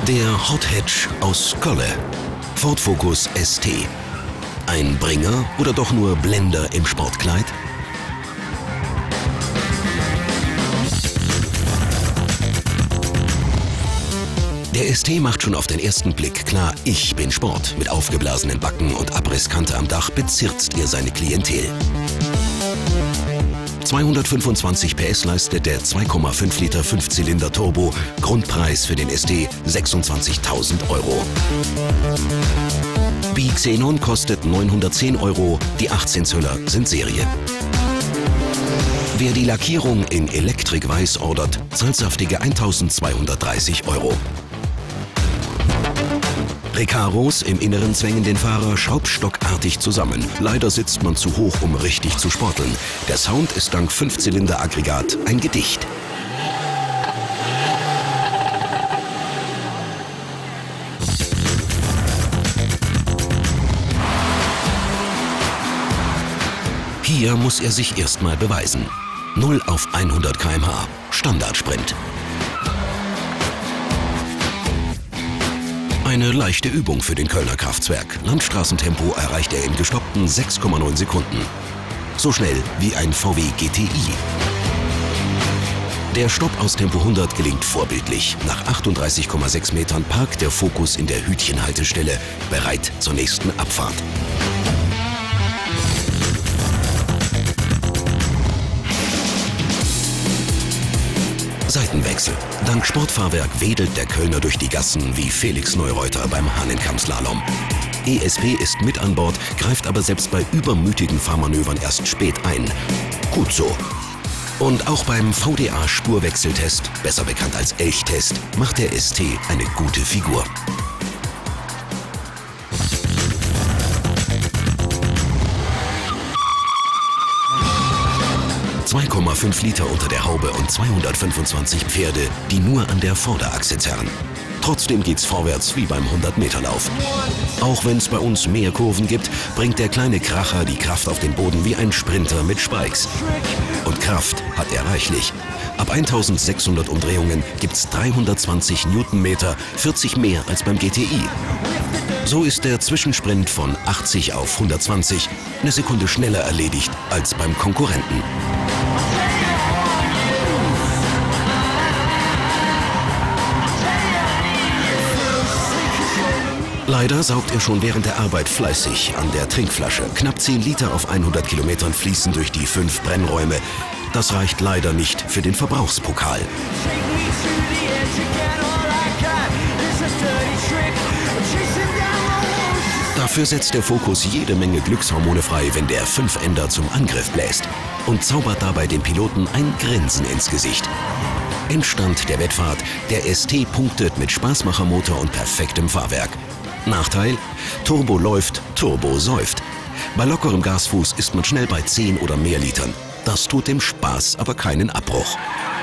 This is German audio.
Der Hot Hatch aus Kölle. Ford Focus ST. Ein Bringer oder doch nur Blender im Sportkleid? Der ST macht schon auf den ersten Blick klar, ich bin Sport. Mit aufgeblasenen Backen und Abrisskante am Dach bezirzt er seine Klientel. 225 PS leistet der 2,5 Liter 5-Zylinder Turbo. Grundpreis für den ST 26.000 €. Bi-Xenon kostet 910 €, die 18 Zöller sind Serie. Wer die Lackierung in Elektrikweiß ordert, zahlt saftige 1.230 €. Recaros im Inneren zwängen den Fahrer schraubstockartig zusammen. Leider sitzt man zu hoch, um richtig zu sporteln. Der Sound ist dank 5-Zylinder-Aggregat ein Gedicht. Hier muss er sich erstmal beweisen. 0 auf 100 km/h, Standardsprint. Eine leichte Übung für den Kölner Kraftzwerg. Landstraßentempo erreicht er in gestoppten 6,9 Sekunden. So schnell wie ein VW GTI. Der Stopp aus Tempo 100 gelingt vorbildlich. Nach 38,6 Metern parkt der Focus in der Hütchenhaltestelle, bereit zur nächsten Abfahrt. Seitenwechsel. Dank Sportfahrwerk wedelt der Kölner durch die Gassen wie Felix Neureuter beim Hahnenkamm-Slalom. ESP ist mit an Bord, greift aber selbst bei übermütigen Fahrmanövern erst spät ein. Gut so. Und auch beim VDA-Spurwechseltest, besser bekannt als Elchtest, macht der ST eine gute Figur. 2,5 Liter unter der Haube und 225 Pferde, die nur an der Vorderachse zerren. Trotzdem geht's vorwärts wie beim 100-Meter-Lauf. Auch wenn es bei uns mehr Kurven gibt, bringt der kleine Kracher die Kraft auf den Boden wie ein Sprinter mit Spikes. Und Kraft hat er reichlich. Ab 1600 Umdrehungen gibt's 320 Newtonmeter, 40 mehr als beim GTI. So ist der Zwischensprint von 80 auf 120 eine Sekunde schneller erledigt als beim Konkurrenten. Leider saugt er schon während der Arbeit fleißig an der Trinkflasche. Knapp 10 Liter auf 100 Kilometern fließen durch die 5 Brennräume. Das reicht leider nicht für den Verbrauchspokal. Dafür setzt der Focus jede Menge Glückshormone frei, wenn der Fünfender zum Angriff bläst und zaubert dabei dem Piloten ein Grinsen ins Gesicht. Endstand der Wettfahrt: der ST punktet mit Spaßmachermotor und perfektem Fahrwerk. Nachteil: Turbo läuft, Turbo säuft. Bei lockerem Gasfuß ist man schnell bei 10 oder mehr Litern. Das tut dem Spaß aber keinen Abbruch.